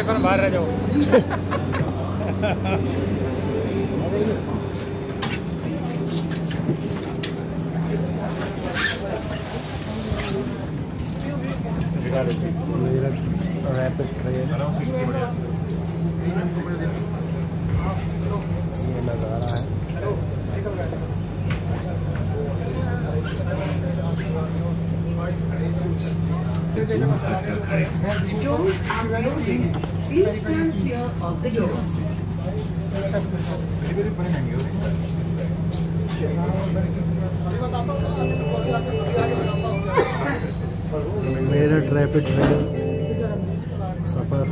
चक्कर में बाहर रह जाओ। रैपिड ट्रेन ये नज़ारा है। Doors are closing. Please stand clear of the doors. Meerut rapid train सफ़र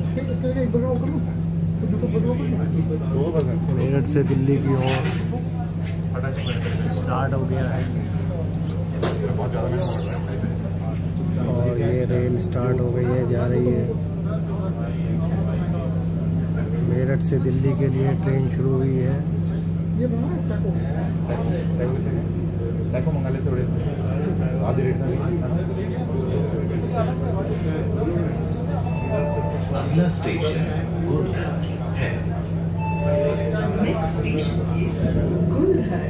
मेरठ से दिल्ली की ओर स्टार्ट हो गया है और ये रेल स्टार्ट हो गई है, जा रही है। मेरठ से दिल्ली के लिए ट्रेन शुरू हुई है। अगला स्टेशन गुलहर है। Next station is Gulhar.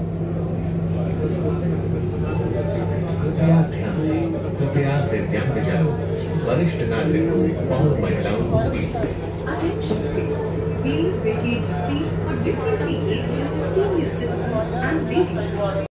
कृपया दिव्यांगजनों, वरिष्ठ नागरिकों और महिलाओं को सीट दें। Attention please. Please vacate the seats for differently abled senior citizens and ladies.